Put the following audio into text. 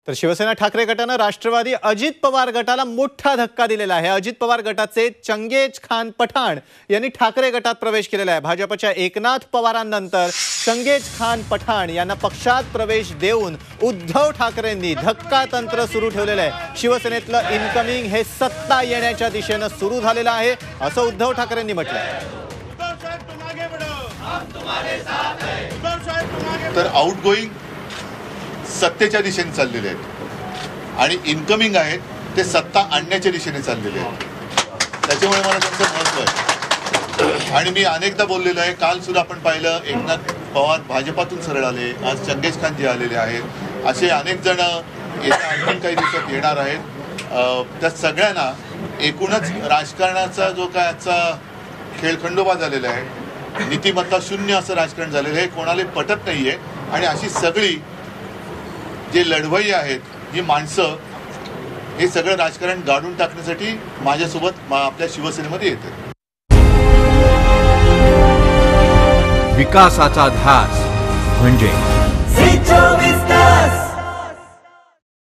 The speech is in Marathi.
तर शिवसेना ठाकरे गटानं राष्ट्रवादी अजित पवार गटाला मोठा धक्का दिलेला आहे। अजित पवार गटाचे चंगेज खान पठाण यांनी ठाकरे गटात प्रवेश केलेला आहे। भाजपच्या एकनाथ पवारांनंतर चंगेज खान पठाण यांना पक्षात प्रवेश देऊन उद्धव ठाकरेंनी धक्का तंत्र सुरू ठेवलेलं आहे। शिवसेनेतलं इनकमिंग हे सत्ता येण्याच्या दिशेने सुरू झालेलं आहे असं उद्धव ठाकरेंनी म्हटलंय। तर आउटगोइंग सत्तेच्या दिशेने चाललेले आहेत आणि इनकमिंग आहेत ते सत्ता आणण्याच्या दिशेने चाललेले आहेत। त्याच्यामुळे मला त्यांचं महत्त्व आहे आणि मी अनेकदा बोललेलो आहे। काल सुद्धा आपण पाहिलं एकनाथ पवार भाजपातून सरळ आले, आज चंगेज खान जी आलेले आहेत, असे अनेक जण येत्या आणखी काही दिवसात येणार आहेत। त्या सगळ्यांना एकूणच राजकारणाचा जो काय आजचा खेळखंडोबा झालेला आहे, नीतिमत्ता शून्य असं राजकारण झालेलं आहे, कोणाला पटत नाहीये आणि अशी सगळी जे लढवई आहेत ही माणसं हे सगळं राजकारण गाडून टाकण्यासाठी माझ्यासोबत आपल्या शिवसेनेमध्ये येते। विकासाचा ध्यास म्हणजे